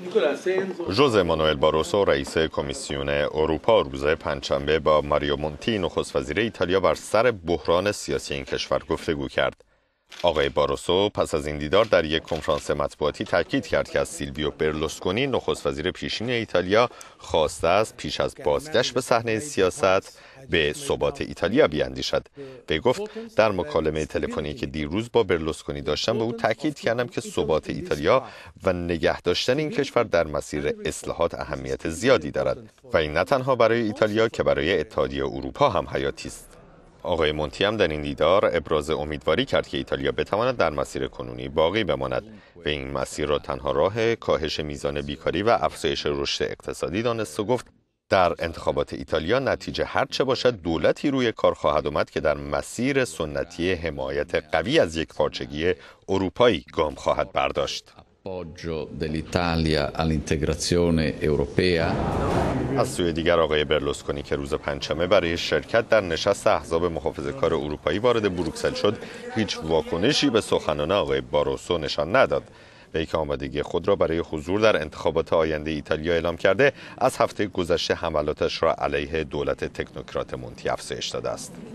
ژوزه مانوئل باروسو رئیس کمیسیون اروپا روز پنجشنبه با ماریو مونتی نخست وزیر ایتالیا بر سر بحران سیاسی این کشور گفتگو کرد. آقای باروسو پس از این دیدار در یک کنفرانس مطبوعاتی تاکید کرد که از سیلویو برلوسکونی نخست وزیر پیشین ایتالیا خواسته است پیش از بازگشت به صحنه سیاست به ثبات ایتالیا بیاندیشد. وی گفت در مکالمه تلفنی که دیروز با برلوسکونی داشتم به او تاکید کردم که ثبات ایتالیا و نگه داشتن این کشور در مسیر اصلاحات اهمیت زیادی دارد و این نه تنها برای ایتالیا که برای اتحادیه اروپا هم حیاتی است. آقای مونتی هم در این دیدار ابراز امیدواری کرد که ایتالیا بتواند در مسیر کنونی باقی بماند و این مسیر را تنها راه کاهش میزان بیکاری و افزایش رشد اقتصادی دانست و گفت در انتخابات ایتالیا نتیجه هر چه باشد دولتی روی کار خواهد آمد که در مسیر سنتی حمایت قوی از یک پارچگی اروپایی گام خواهد برداشت. از سوی دیگر آقای برلوسکونی که روز پنجشنبه برای شرکت در نشست احزاب محافظه‌کار اروپایی وارد بروکسل شد، هیچ واکنشی به سخنان آقای باروسو نشان نداد. وی که آمادگی خود را برای حضور در انتخابات آینده ایتالیا اعلام کرده، از هفته گذشته حملاتش را علیه دولت تکنوکرات مونتی افزایش داده است.